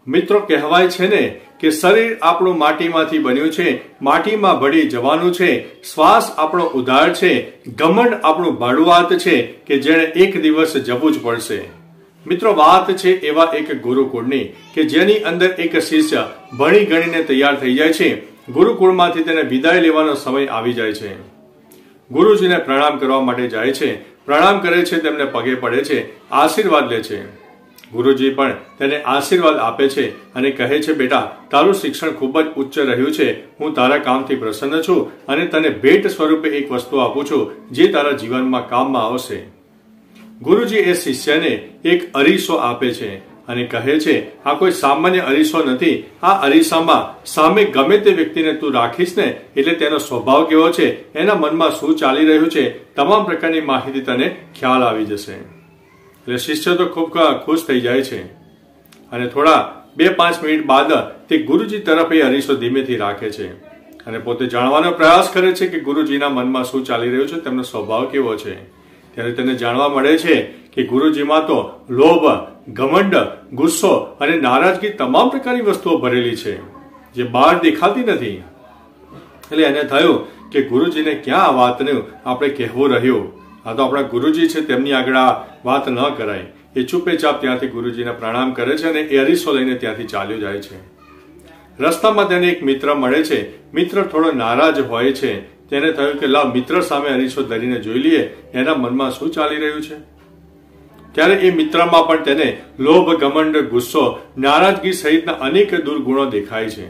મિત્રો કહેવાય છે ને કે શરીર આપણું માટીમાંથી બન્યું છે, માટીમાં ભળી જવાનું છે, શ્વાસ આપણો ઉધાર છે, ઘમંડ આપણું ભાડુઆત છે કે જેણે એક દિવસ જવું જ પડશે। મિત્રો વાત છે એવા એક ગુરુકુળની કે જેની અંદર એક શિષ્ય ભણી ગણીને તૈયાર થઈ જાય છે। ગુરુકુળમાંથી તેને વિદાય લેવાનો સમય આવી જાય છે। ગુરુજીને પ્રણામ કરવા માટે જાય છે, પ્રણામ કરે છે, તેમને પગે પડે છે, આશીર્વાદ લે છે। ગુરુજી પણ તેને આશીર્વાદ આપે છે અને કહે છે, બેટા તારું શિક્ષણ ખૂબ જ ઉચ્ચ રહ્યું છે, હું તારા કામથી પ્રસન્ન છું અને તને ભેટ સ્વરૂપે એક વસ્તુ આપું છું જે તારા જીવનમાં કામમાં આવશે। ગુરુજી એ શિષ્યને એક અરીસો આપે છે અને કહે છે, આ કોઈ સામાન્ય અરીસો નથી, આ અરીસામાં સામે ગમે તે વ્યક્તિને તું રાખીશ ને એટલે તેનો સ્વભાવ કેવો છે, એના મનમાં શું ચાલી રહ્યું છે, તમામ પ્રકારની માહિતી તને ખ્યાલ આવી જશે। એટલે શિષ્ય તો ખૂબ ખુશ થઈ જાય છે અને થોડા 2-5 મિનિટ બાદ તે ગુરુજી તરફ એ અરીસો ધીમેથી રાખે છે અને પોતે જાણવાનો પ્રયાસ કરે છે કે ગુરુજીના મનમાં શું ચાલી રહ્યું છે, તેમનો સ્વભાવ કેવો છે। ત્યારે તેને જાણવા મળે છે કે ગુરુજીમાં તો લોભ, ઘમંડ, ગુસ્સો અને નારાજગી તમામ પ્રકારની વસ્તુઓ ભરેલી છે જે બહાર દેખાતી નથી। એટલે એને થયું કે ગુરુજીને ક્યાં આ વાતનું આપણે કહેવું રહ્યું, આ તો આપણા ગુરુજી છે, તેમની આગળ આ વાત ન કરાય। એ ચૂપે ચાપ ત્યાંથી ગુરુજીને પ્રણામ કરે છે અને એ અરીસો લઈને ત્યાંથી ચાલ્યો જાય છે। રસ્તામાં તેને એક મિત્ર મળે છે, મિત્ર થોડો નારાજ હોય છે, તેને થયું કે લાવ મિત્ર સામે અરીસો ધરીને જોઈ લઈએ એના મનમાં શું ચાલી રહ્યું છે। ત્યારે એ મિત્રમાં પણ તેને લોભ, ઘમંડ, ગુસ્સો, નારાજગી સહિતના અનેક દુર્ગુણો દેખાય છે।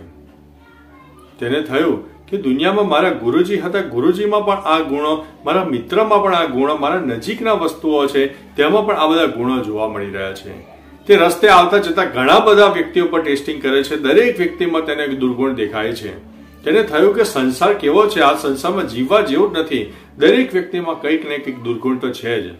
તેને થયું કે દુનિયામાં મારા ગુરુજી હતા, ગુરુજીમાં પણ આ ગુણો, મારા મિત્રમાં પણ આ ગુણો, મારા નજીકના વસ્તુઓ છે તેમાં પણ આ બધા ગુણો જોવા મળી રહ્યા છે। તે રસ્તે આવતા જતા ઘણા બધા વ્યક્તિઓ પર ટેસ્ટિંગ કરે છે, દરેક વ્યક્તિમાં તેને દુર્ગુણ દેખાય છે। તેને થયું કે સંસાર કેવો છે, આ સંસારમાં જીવવા જેવું જ નથી, દરેક વ્યક્તિમાં કંઈક ને કંઈક દુર્ગુણ તો છે જ।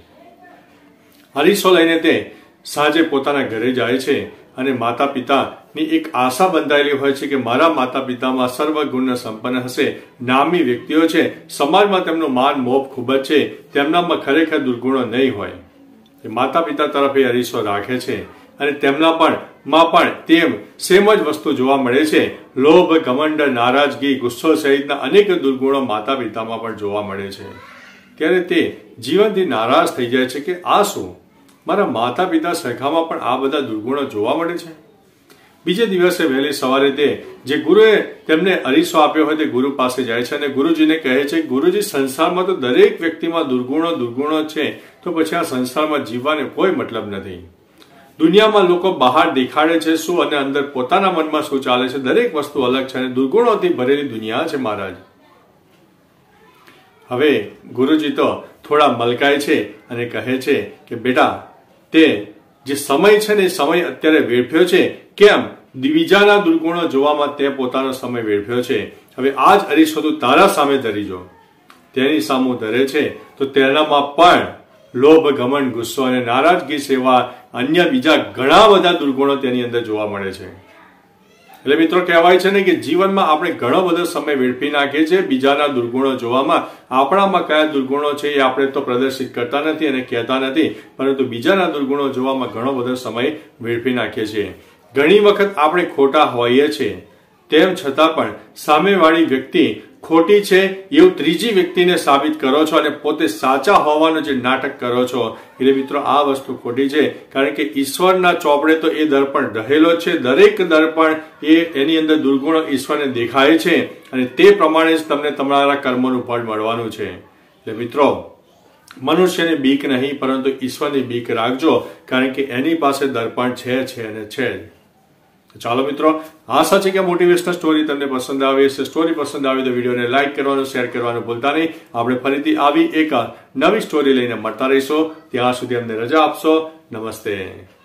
અરીસો લઈને તે સાંજે પોતાના ઘરે જાય છે અને માતા પિતાની એક આશા બંધાયેલી હોય છે કે મારા માતા પિતામાં સર્વગુણ સંપન્ન હશે, નામી વ્યક્તિઓ છે, સમાજમાં તેમનું માન મોભ ખૂબ જ છે, તેમનામાં ખરેખર દુર્ગુણો નહીં હોય। એ માતા પિતા તરફ એ અરીસો રાખે છે અને તેમના પણ તેમ સેમ જ વસ્તુ જોવા મળે છે। લોભ, ઘમંડ, નારાજગી, ગુસ્સો સહિતના અનેક દુર્ગુણો માતા પિતામાં પણ જોવા મળે છે। ત્યારે તે જીવનથી નારાજ થઈ જાય છે કે આ શું, મારા માતા પિતા સરખામાં પણ આ બધા દુર્ગુણો જોવા મળે છે। બીજે દિવસે વહેલી સવારે તે જે ગુરુએ તેમને અરીસો આપ્યો હોય તે ગુરુ પાસે જાય છે અને ગુરુજીને કહે છે, ગુરુજી સંસારમાં તો દરેક વ્યક્તિમાં દુર્ગુણો છે, તો પછી આ સંસારમાં જીવવાનો કોઈ મતલબ નથી। દુનિયામાં લોકો બહાર દેખાડે છે શું અને અંદર પોતાના મનમાં શું ચાલે છે, દરેક વસ્તુ અલગ છે અને દુર્ગુણોથી ભરેલી દુનિયા છે મહારાજ। હવે ગુરુજી તો થોડા મલકાય છે અને કહે છે કે બેટા તે જે સમય છે ને એ સમય અત્યારે વેડફ્યો છે, કેમ બીજાના દુર્ગુણો જોવામાં તે પોતાનો સમય વેડફ્યો છે, હવે આ જ અરીસો તું તારા સામે ધરીજો। તેની સામું ધરે છે તો તેનામાં પણ લોભ, ઘમંડ, ગુસ્સો અને નારાજગી સેવા અન્ય બીજા ઘણા બધા દુર્ગુણો તેની અંદર જોવા મળે છે। એટલે મિત્રો કહેવાય છે ને કે જીવનમાં આપણે ઘણો બધો સમય વેડફી નાખીએ છીએ બીજાના દુર્ગુણો જોવામાં। આપણામાં કયા દુર્ગુણો છે એ આપણે તો પ્રદર્શિત કરતા નથી અને કહેતા નથી, પરંતુ બીજાના દુર્ગુણો જોવામાં ઘણો બધો સમય વેડફી નાખીએ છીએ। ઘણી વખત આપણે ખોટા હોઈએ છીએ, તેમ છતાં પણ સામેવાળી વ્યક્તિ ખોટી છે એવું ત્રીજી વ્યક્તિને સાબિત કરો છો અને પોતે સાચા હોવાનું જે નાટક કરો છો, એટલે મિત્રો આ વસ્તુ ખોટી છે। કારણ કે ઈશ્વરના ચોપડે તો એ દર્પણ રહેલો છે, દરેક દર્પણ એની અંદર દુર્ગુણો ઈશ્વરને દેખાય છે અને તે પ્રમાણે જ તમને તમારા કર્મોનું ફળ મળવાનું છે। એટલે મિત્રો મનુષ્યની બીક નહીં પરંતુ ઈશ્વરની બીક રાખજો, કારણ કે એની પાસે દર્પણ છે અને છે જ। ચાલો મિત્રો, આશા છે કે મોટિવેશનલ સ્ટોરી તમને પસંદ આવી હશે। સ્ટોરી પસંદ આવી તો વિડીયોને લાઈક કરવાનું, શેર કરવાનું ભૂલતા નહીં। આપણે ફરીથી આવી એક નવી સ્ટોરી લઈને મળતા રહીશું, ત્યાં સુધી અમને રજા આપશો। નમસ્તે।